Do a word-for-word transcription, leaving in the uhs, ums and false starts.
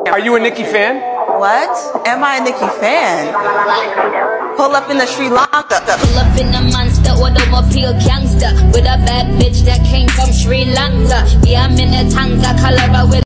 Are you a Nicki fan? What? Am I a Nicki fan? Pull up in the Sri Lanka. Pull up in a monster or the mobile gangster with a bad bitch that came from Sri Lanka. Yeah, I'm in a tanga, color with